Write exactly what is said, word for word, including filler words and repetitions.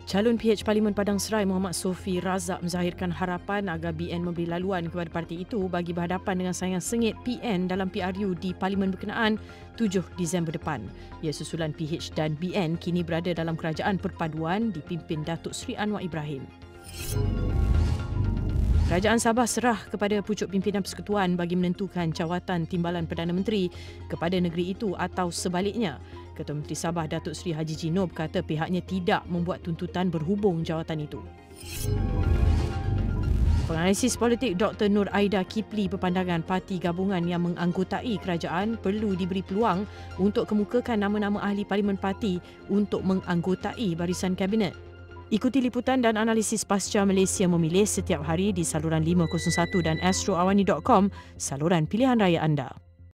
Calon P H Parlimen Padang Serai Muhammad Sofi Razak menzahirkan harapan agar B N memberi laluan kepada parti itu bagi berhadapan dengan saingan sengit P N dalam P R U di Parlimen berkenaan tujuh Disember depan. Ya, susulan P H dan B N kini berada dalam kerajaan perpaduan dipimpin Datuk Seri Anwar Ibrahim. Kerajaan Sabah serah kepada pucuk pimpinan persekutuan bagi menentukan jawatan timbalan Perdana Menteri kepada negeri itu atau sebaliknya. Ketua Menteri Sabah Datuk Seri Haji Jinub kata pihaknya tidak membuat tuntutan berhubung jawatan itu. Penganalisis politik Doktor Nur Aida Kipli berpandangan parti gabungan yang menganggotai kerajaan perlu diberi peluang untuk kemukakan nama-nama ahli parlimen parti untuk menganggotai barisan kabinet. Ikuti liputan dan analisis pasca Malaysia memilih setiap hari di saluran lima kosong satu dan astro awani dot com, saluran pilihan raya anda.